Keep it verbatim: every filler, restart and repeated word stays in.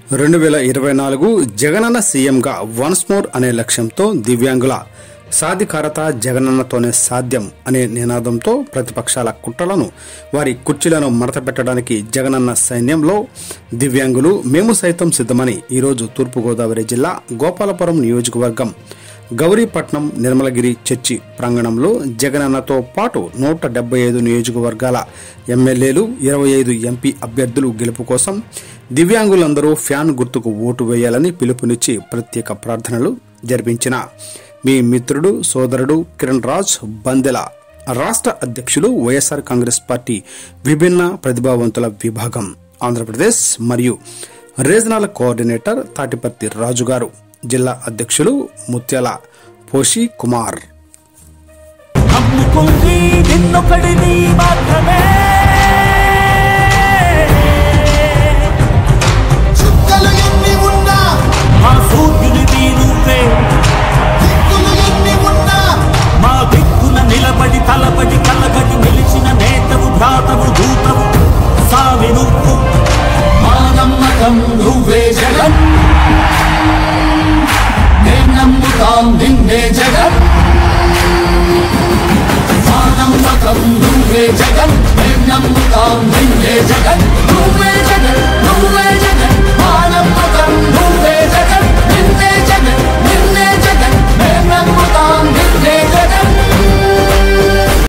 రెండు వేల ఇరవై నాలుగు జగనన్న సీఎంగా వన్స్ మోర్ అనే లక్ష్యంతో దివ్యాంగుల సాధికారత జగనన్నతోనే సాధ్యం అనే నినాదంతో ప్రతిపక్షాల కుట్రలను వారి కుర్చీలను మడతపెట్టడానికి జగనన్న సైన్యంలో దివ్యాంగులు మేము సైతం సిద్ధమని ఈరోజు తూర్పుగోదావరి జిల్లా గోపాలపురం నియోజకవర్గం గౌరీపట్నం నిర్మలగిరి చర్చి ప్రాంగణంలో జగనన్నతో పాటు నూట డెబ్బై ఐదు నియోజకవర్గాల ఎమ్మెల్యేలు ఇరవై ఐదు ఎంపీ అభ్యర్థులు గెలుపు కోసం దివ్యాంగులందరూ ఫ్యాన్ గుర్తుకు ఓటు వేయాలని పిలుపునిచ్చి ప్రత్యేక ప్రార్థనలు జరిపించిన మీ మిత్రుడు సోదరుడు కిరణ్ రాజ్ బందెల, రాష్ట్ర అధ్యక్షులు వైఎస్ఆర్ కాంగ్రెస్ పార్టీ విభిన్న ప్రతిభావంతుల విభాగం ఆంధ్రప్రదేశ్ మరియు రీజనల్ కోఆర్డినేటర్ తాటిపర్తి రాజు గారు, జిల్లా అధ్యక్షులు ముత్యాల పోషి కుమార్.